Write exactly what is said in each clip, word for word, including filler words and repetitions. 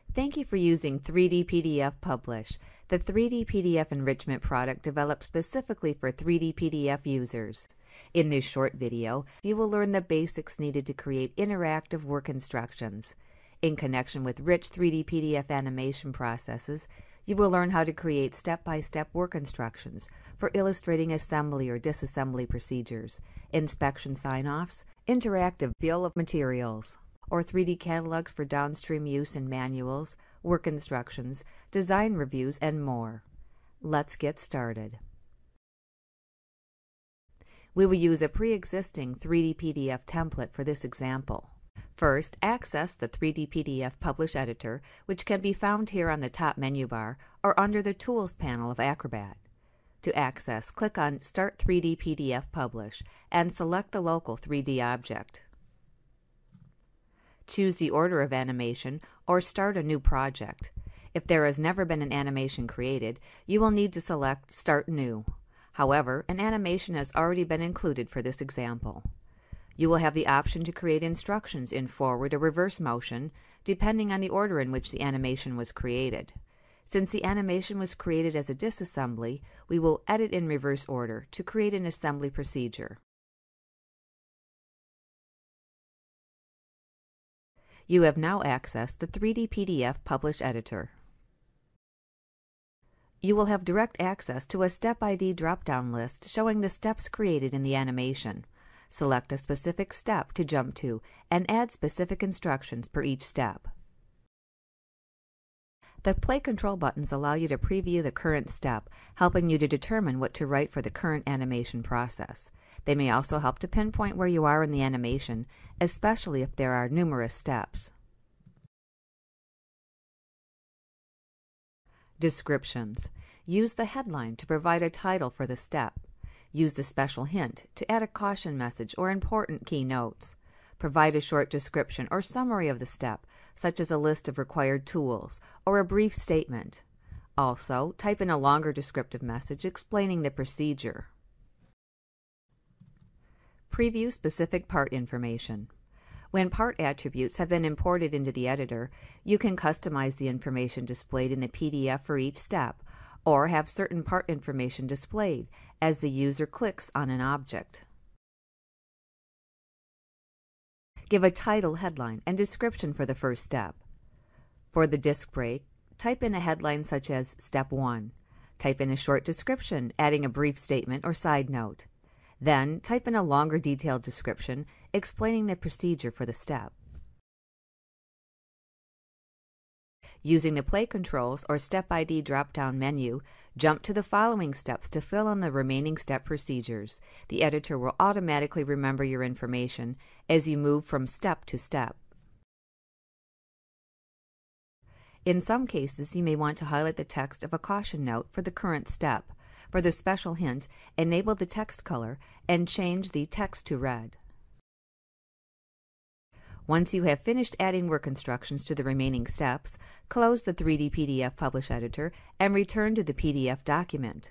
Thank you for using three D P D F Publish, the three D P D F enrichment product developed specifically for three D P D F users. In this short video, you will learn the basics needed to create interactive work instructions. In connection with rich three D P D F animation processes, you will learn how to create step-by-step work instructions for illustrating assembly or disassembly procedures, inspection sign-offs, interactive bill of materials, or three D catalogs for downstream use in manuals, work instructions, design reviews, and more. Let's get started. We will use a pre-existing three D P D F template for this example. First, access the three D P D F Publish Editor, which can be found here on the top menu bar or under the Tools panel of Acrobat. To access, click on Start three D P D F Publish and select the local three D object. Choose the order of animation or start a new project. If there has never been an animation created, you will need to select Start New. However, an animation has already been included for this example. You will have the option to create instructions in forward or reverse motion, depending on the order in which the animation was created. Since the animation was created as a disassembly, we will edit in reverse order to create an assembly procedure. You have now accessed the three D P D F Publish Editor. You will have direct access to a Step I D drop-down list showing the steps created in the animation. Select a specific step to jump to and add specific instructions per each step. The play control buttons allow you to preview the current step, helping you to determine what to write for the current animation process. They may also help to pinpoint where you are in the animation, especially if there are numerous steps. Descriptions. Use the headline to provide a title for the step. Use the special hint to add a caution message or important key notes. Provide a short description or summary of the step, such as a list of required tools or a brief statement. Also, type in a longer descriptive message explaining the procedure. Preview specific part information. When part attributes have been imported into the editor, you can customize the information displayed in the P D F for each step, or have certain part information displayed as the user clicks on an object. Give a title, headline, and description for the first step. For the disc brake, type in a headline such as Step one. Type in a short description, adding a brief statement or side note. Then, type in a longer detailed description explaining the procedure for the step. Using the Play Controls or Step I D drop-down menu, jump to the following steps to fill in the remaining step procedures. The editor will automatically remember your information as you move from step to step. In some cases, you may want to highlight the text of a caution note for the current step. For the special hint, enable the text color and change the text to red. Once you have finished adding work instructions to the remaining steps, close the three D P D F Publish Editor and return to the P D F document.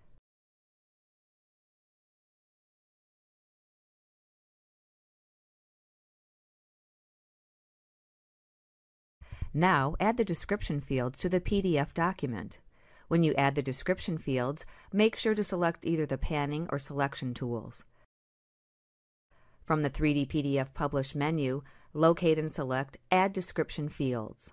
Now, add the description fields to the P D F document. When you add the description fields, make sure to select either the panning or selection tools. From the three D P D F Publish menu, locate and select Add Description Fields.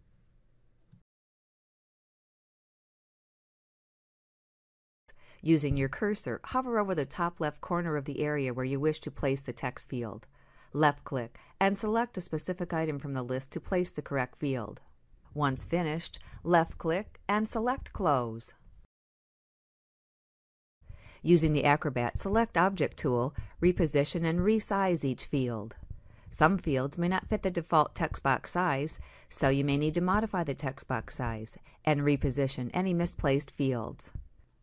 Using your cursor, hover over the top left corner of the area where you wish to place the text field. Left-click and select a specific item from the list to place the correct field. Once finished, left-click and select Close. Using the Acrobat Select Object tool, reposition and resize each field. Some fields may not fit the default text box size, so you may need to modify the text box size and reposition any misplaced fields.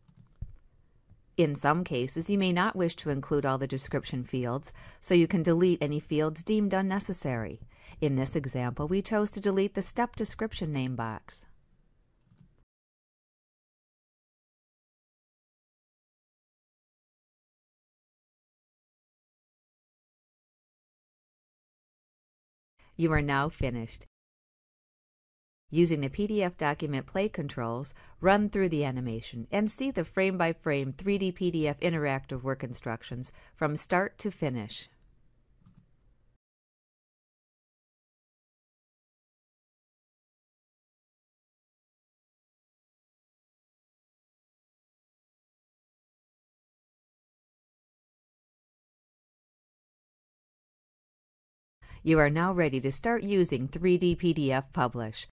In some cases, you may not wish to include all the description fields, so you can delete any fields deemed unnecessary. In this example, we chose to delete the step description name box. You are now finished. Using the P D F document play controls, run through the animation and see the frame-by-frame three D P D F interactive work instructions from start to finish. You are now ready to start using three D P D F Publish.